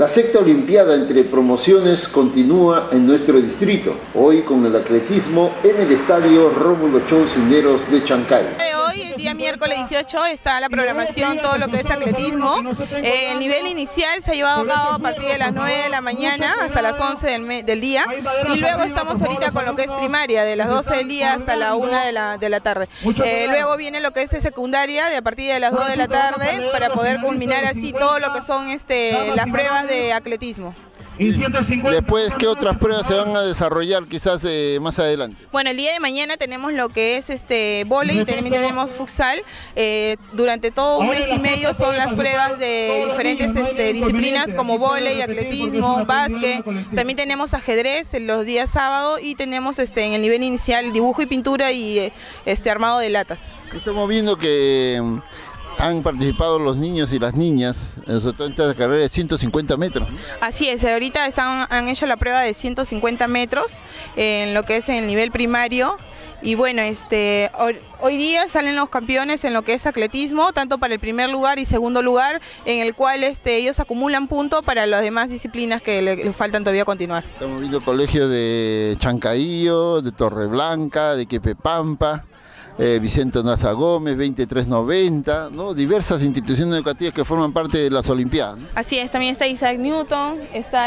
sexta olimpiada entre promociones continúa en nuestro distrito, hoy con el atletismo en el estadio Rómulo Chon Cisneros de Chancay. Hoy, el día miércoles 18, está la programación, todo lo que es atletismo. El nivel inicial se ha llevado a cabo a partir de las 9 de la mañana hasta las 11 del día, y luego estamos ahorita con lo que es primaria, de las 12 del día hasta la 1 de la tarde. Luego viene lo que es secundaria, de a partir de las 2 de la tarde, para poder culminar así todo lo que son las pruebas de atletismo. Después, ¿qué otras pruebas se van a desarrollar quizás más adelante? Bueno, el día de mañana tenemos lo que es vóley, también tenemos futsal. Durante todo un mes y medio son las pruebas de diferentes disciplinas como vóley, atletismo, básquet. También tenemos ajedrez en los días sábados, y tenemos en el nivel inicial dibujo y pintura y armado de latas. Estamos viendo que han participado los niños y las niñas en esta carrera de 150 metros. Así es, ahorita han hecho la prueba de 150 metros en lo que es en el nivel primario. Y bueno, hoy día salen los campeones en lo que es atletismo, tanto para el primer lugar y segundo lugar, en el cual ellos acumulan puntos para las demás disciplinas que les faltan todavía continuar. Estamos viendo colegios de Chancaillo, de Torreblanca, de Quepepampa, Vicente Narza Gómez, 2390, ¿no? Diversas instituciones educativas que forman parte de las Olimpiadas, ¿no? Así es, también está Isaac Newton, está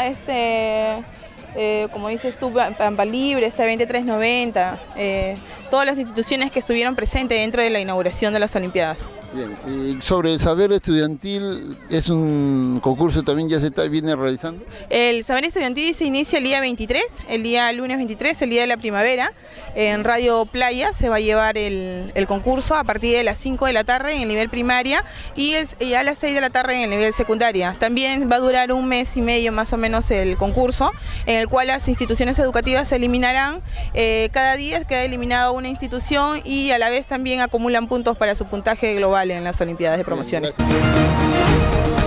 como dices tú, Pampa Libre, está 2390, todas las instituciones que estuvieron presentes dentro de la inauguración de las Olimpiadas. Bien, y sobre el saber estudiantil, ¿es un concurso también ya viene realizando? El saber estudiantil se inicia el día 23, el día lunes 23, el día de la primavera. En Radio Playa se va a llevar el concurso a partir de las 5 de la tarde en el nivel primaria, y a las 6 de la tarde en el nivel secundaria. También va a durar un mes y medio más o menos el concurso, en el cual las instituciones educativas se eliminarán. Cada día queda eliminada una institución, y a la vez también acumulan puntos para su puntaje global en las Olimpiadas de promociones. Bien, gracias.